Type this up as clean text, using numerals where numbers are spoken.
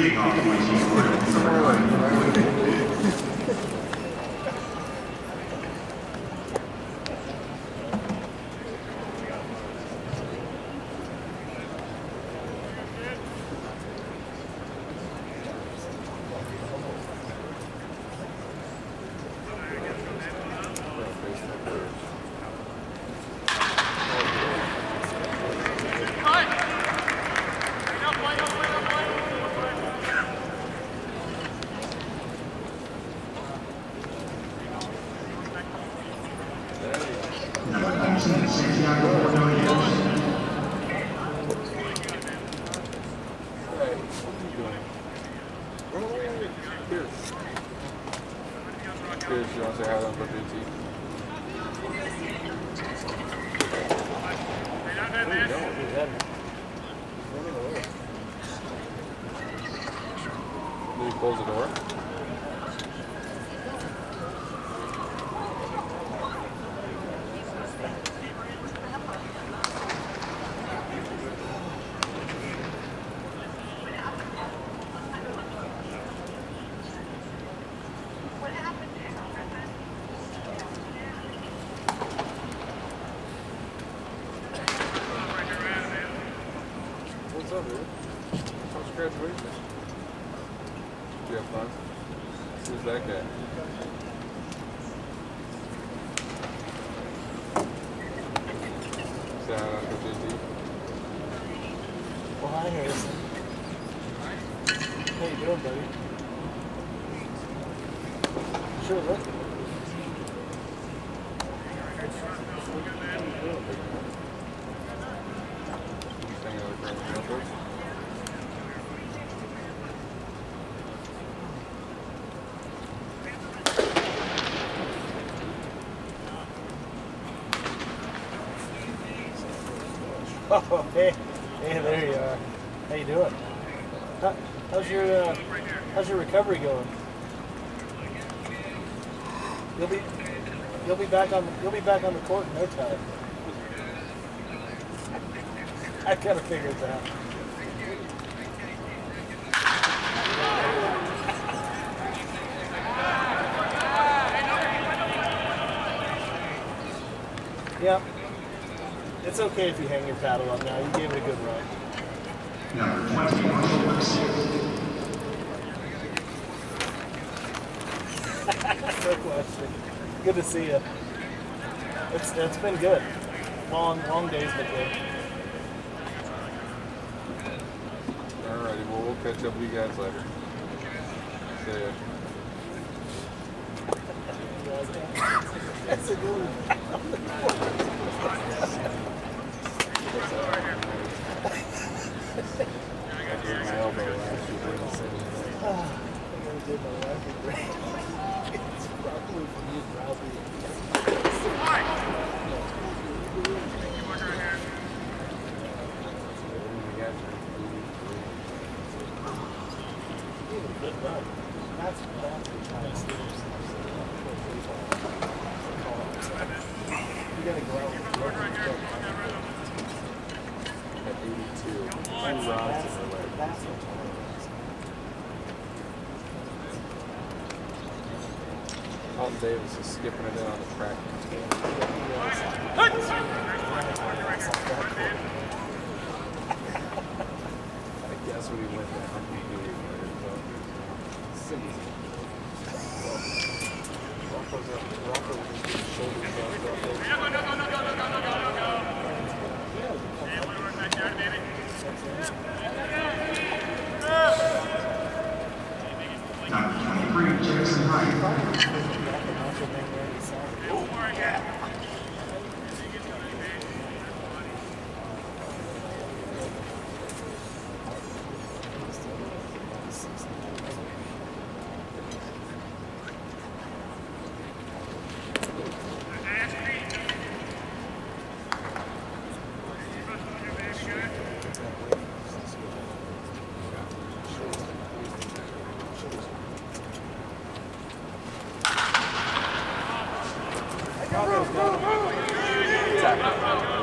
Leading off 20 Cheers, you want to say hi to Uncle JT? Did he close the door? What's up, dude? How's your graduation? Did you have fun? Who's that guy? Say hi to Uncle JT. Well, hi, Harrison. How you doing, buddy? Sure, look. Oh, hey, there you are. How you doing? How's your recovery going? You'll be back on the court in no time. I kind of figured that. Yeah. It's okay if you hang your paddle up now. You gave it a good run. Number 20, Marshall West. No question. Good to see you. It's been good. Long days, but good. Alrighty, well, we'll catch up with you guys later. See ya. That's a good one. I did my elbow last year. I did my life break. It's probably from you, probably. That's nice. You gotta go out. At 82. Two rods in the leg. That's what Colton Davis is skipping it in on the track. I guess when he went to 100 meters, Rocco's up. Rocco was just getting shoulders up. Number 23, Jackson Hyde. Tackle.